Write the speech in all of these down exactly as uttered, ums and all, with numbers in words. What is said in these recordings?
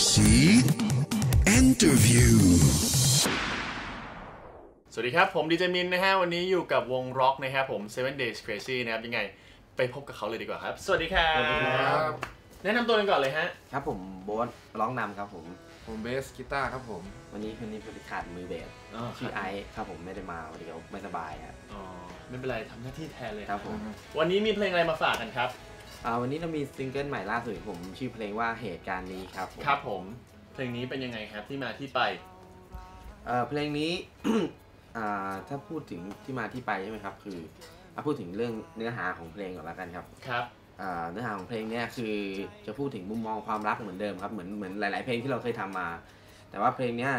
Seed Interview สวัสดีครับผมดีเจมินนะฮะวันนี้อยู่กับวงร็อกนะครับผม Seven Days Crazy นะครับยังไงไปพบกับเขาเลยดีกว่าครับสวัสดีครับแนะนำตัวกันก่อนเลยฮะครับผมโบ๊ทร้องนำครับผมผมเบสกีตาร์ครับผมวันนี้คนนี้บริขาดมือเบสชื่อไอซ์ครับผมไม่ได้มาวันเดียวไม่สบายครับอ๋อไม่เป็นไรทำหน้าที่แทนเลยครับผมวันนี้มีเพลงอะไรมาฝากกันครับอ่าวันนี้เรามีซิงเกิลใหม่ล่าสุดผมชื่อเพลงว่าเหตุการณ์นี้ครับครับผมเพลงนี้เป็นยังไงครับที่มาที่ไปเอ่อเพลงนี้ อ่าถ้าพูดถึงที่มาที่ไปใช่ไหมครับคือเอาพูดถึงเรื่องเนื้อหาของเพลงก่อนแล้วกันครับครับเนื้อหาของเพลงเนี้ยคือจะพูดถึงมุมมองความรักเหมือนเดิมครับเหมือนเหมือนหลายๆเพลงที่เราเคยทำมาแต่ว่าเพลงเนี้ย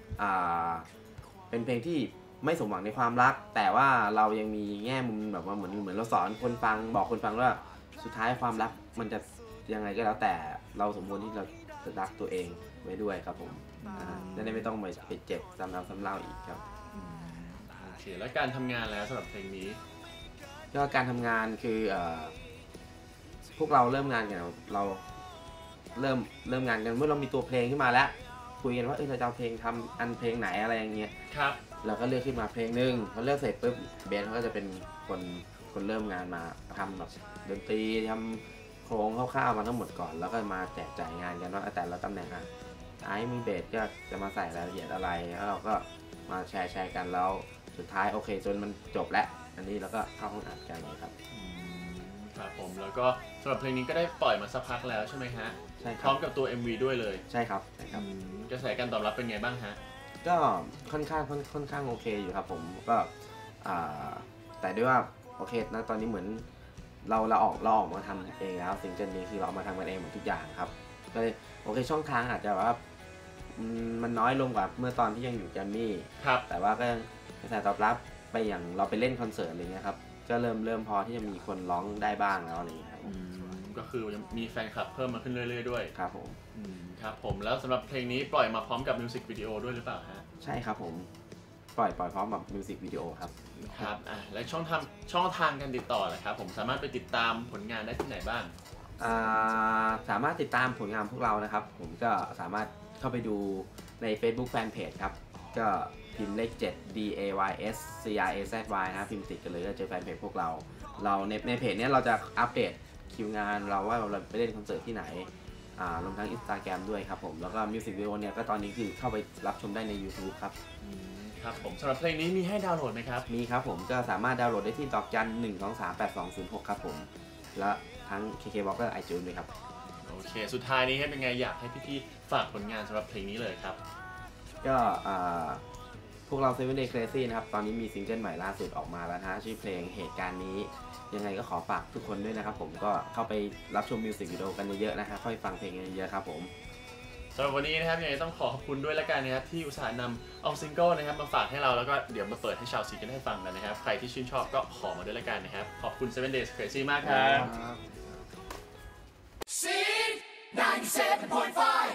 เป็นเพลงที่ไม่สมหวังในความรักแต่ว่าเรายังมีแง่มุมแบบว่าเหมือนเหมือนเราสอนคนฟังบอกคนฟังว่าสุดท้ายความรักมันจะยังไงก็แล้วแต่เราสมควรที่เราจะรักตัวเองไว้ด้วยครับผมจะได้ไม่ต้องไปเจ็บซ้ำแล้วซ้ำเล่าอีกครับโอเคแล้วการทำงานแล้วสำหรับเพลงนี้ก็การทำงานคือพวกเราเริ่มงานกันเราเริ่มเริ่มงานกันเมื่อเรามีตัวเพลงขึ้นมาแล้วคุยกันว่าเออเราจะเอาเพลงทำอันเพลงไหนอะไรอย่างเงี้ยครับเราก็เลือกขึ้นมาเพลงหนึ่งพอเลือกเสร็จปุ๊บเบสเขาก็จะเป็นคนคนเริ่มงานมาทำแบบดนตรีทำโครงคร่าวๆมาทั้งหมดก่อนแล้วก็มาแจกจ่ายงานกันว่าแต่ละตำแหน่งอ่ะไอ้มีเบสก็จะมาใส่รายละเอียดอะไรแล้วเราก็มาแชร์แชร์กันแล้วสุดท้ายโอเคจนมันจบแล้วอันนี้เราก็เข้าห้องอัดกันเลยครับครับผมแล้วก็สำหรับเพลงนี้ก็ได้ปล่อยมาสักพักแล้วใช่ไหมฮะใช่ครับพร้อมกับตัว เอ็ม วี ด้วยเลยใช่ครับใช่ครับกระแสการตอบรับเป็นไงบ้างฮะก็ค่อนข้างค่อนข้างโอเคอยู่ครับผมก็แต่ด้วยว่าโอเคนะตอนนี้เหมือนเราเราออกเราออกมาทำเองแล้วซิงเกิลนี้คือเรามาทำกันเองหมดทุกอย่างครับก็เลยโอเคช่องทางอาจจะว่ามันน้อยลงกว่าเมื่อตอนที่ยังอยู่แกรมมี่แต่ว่าก็ยังกระแสตอบรับไปอย่างเราไปเล่นคอนเสิร์ตอะไรเงี้ยครับก็เริ่มเริ่มพอที่จะมีคนร้องได้บ้างแล้วอะไรอย่างเงี้ยครับก็คือมีแฟนคลับเพิ่มมาขึ้นเรื่อยๆด้วยครับผมครับผมแล้วสำหรับเพลงนี้ปล่อยมาพร้อมกับมิวสิกวิดีโอด้วยหรือเปล่าฮะใช่ครับผมปล่อยปล่อยพร้อมกับมิวสิกวิดีโอครับครับอ่ะและช่องทางช่องทางการติดต่อเลยครับผมสามารถไปติดตามผลงานได้ที่ไหนบ้างอ่าสามารถติดตามผลงานพวกเรานะครับผมก็สามารถเข้าไปดูใน Facebook Fanpage ครับก็พิมพ์เลขเจ็ด D A Y S C R A Z Y นะพิมพ์ติดกันเลยก็เจอแฟนเพจพวกเราเราในในเพจนี้เราจะอัปเดตคิวงานเราว่าเราไปเล่นคอนเสิร์ตที่ไหนอ่ารวมทั้ง Instagram ด้วยครับผมแล้วก็มิวสิกวิดีโอเนี่ยก็ตอนนี้คือเข้าไปรับชมได้ใน YouTube ครับครับผมสำหรับเพลงนี้มีให้ดาวน์โหลดไหมครับมีครับผมก็สามารถดาวน์โหลดได้ที่ดอกจันหนึ่งสองสามแปดสองศูนย์หกครับผมและทั้ง เค เค Box และ iTunes ด้วยครับโอเคสุดท้ายนี้เป็นไงอยากให้พี่ๆฝากผลงานสำหรับเพลงนี้เลยครับก็พวกเรา Seven Days Crazy นะครับตอนนี้มีซิงเกิลใหม่ล่าสุดออกมาแล้วนะชื่อเพลงเหตุการณ์นี้ยังไงก็ขอฝากทุกคนด้วยนะครับผมก็เข้าไปรับชมมิวสิกวิดีโอกันเยอะๆนะฮะค่อยฟังเพลงเยอะๆครับผมสำหรับวันนี้นะครับยังไงต้องขอขอบคุณด้วยละกันนะครับที่อุตส่าห์นำเอาซิงเกิลนะครับมาฝากให้เราแล้วก็เดี๋ยวมาเปิดให้ชาวซีกันให้ฟังกันนะครับใครที่ชื่นชอบก็ขอมาด้วยละกันนะครับขอบคุณ Seven Days Crazy มากครับ Seed ninety-seven point five